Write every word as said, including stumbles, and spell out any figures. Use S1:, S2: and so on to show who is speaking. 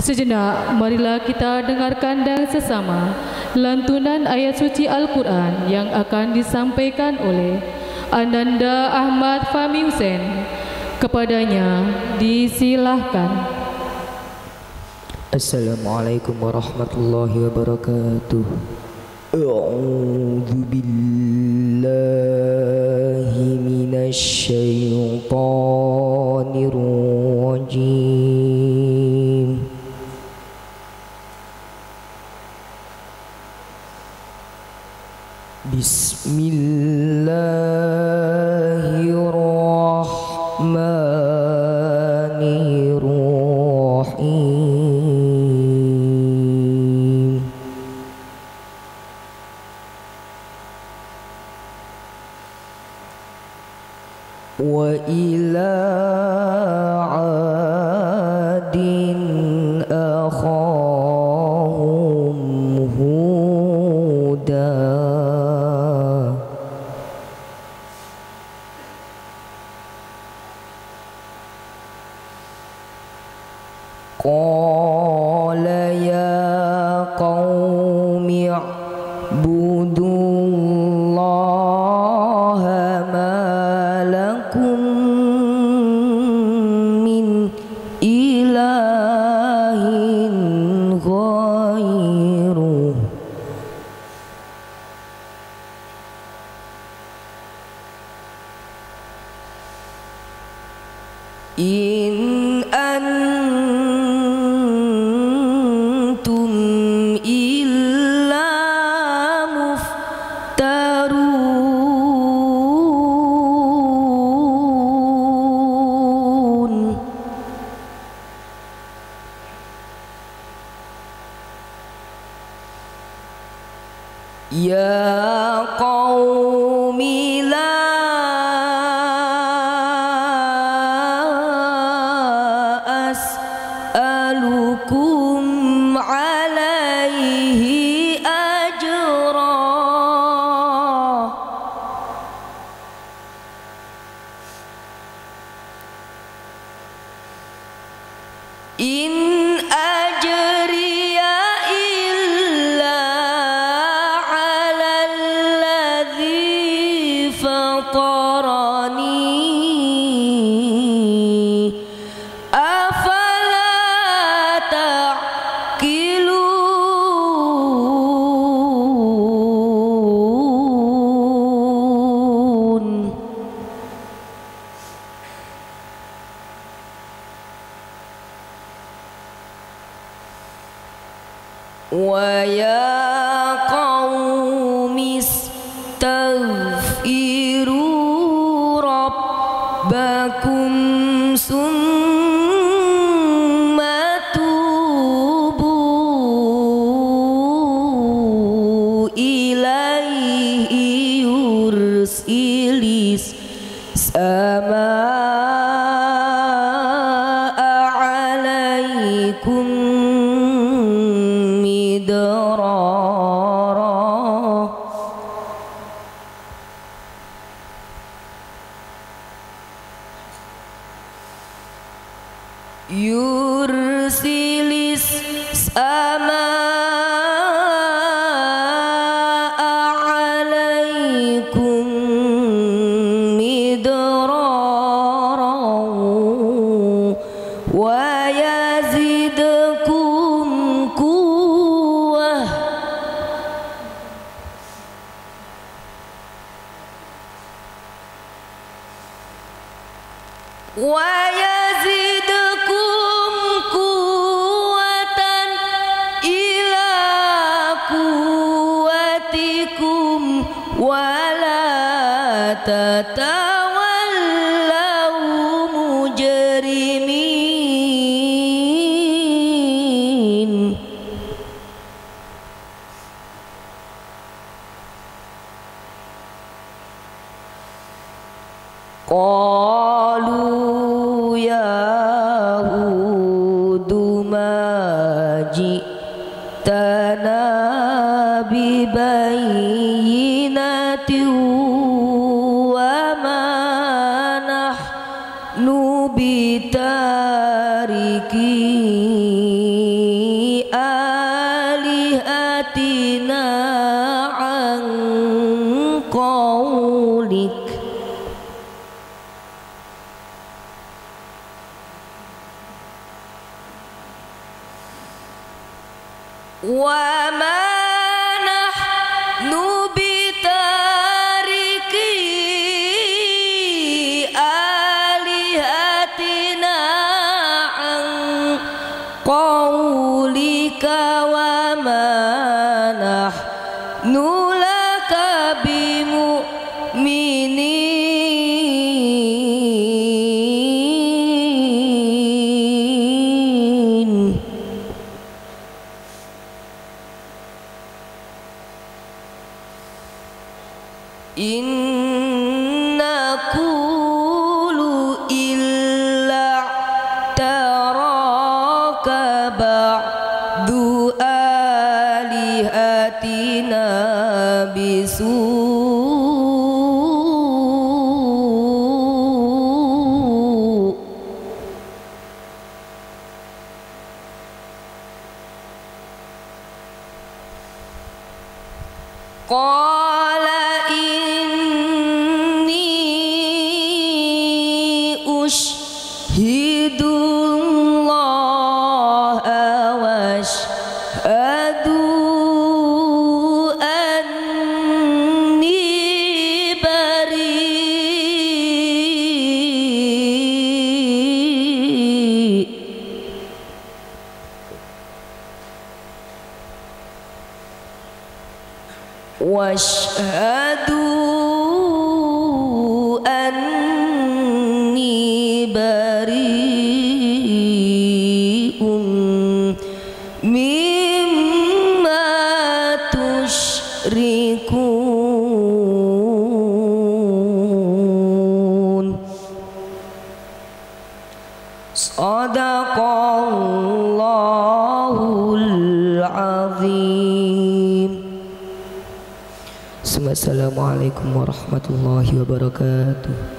S1: Sejenak, marilah kita dengarkan dan sesama lantunan ayat suci Al-Quran yang akan disampaikan oleh Ananda Ahmad Fahmi Hussein. Kepadanya disilahkan.
S2: Assalamualaikum warahmatullahi wabarakatuh. A'udzu billahi minasy syaithanir rajim. Bismillahirrahmanirrahim. Wa ila 'adin akhahum huda qala ya qaumi i'budullaha ma lakum min ilahin ghairuh in antum illa muftarun. Ya qaumi la as'alukum alaihi ajra in ajriya illa ala alladhi fatarani afala ta'qilun. Wa ya qaumi istaghfiru rabbakum summa tubu ilaihi yursilis samaa alaikum midrara yursilis samaa alaikum midrara wa yazidkum quwwah wa yazidkum quwwatan ila quwwatikum wa la tatawallaw mujrimin. Qalu ya Hudu ma ji'tana bibayyinati wa ma nahnu nu bitariki قولك وما نحن بتاركي آلهتنا عن قولك وما نحن لك بمؤمنين إن نقول إلا اعتراك بعض آلهتنا بسوء قال أشهد الله واشهدوا أني بريء واشهدوا أني بريء مما تشركون صدق الله العظيم. Assalamualaikum warahmatullahi wabarakatuh.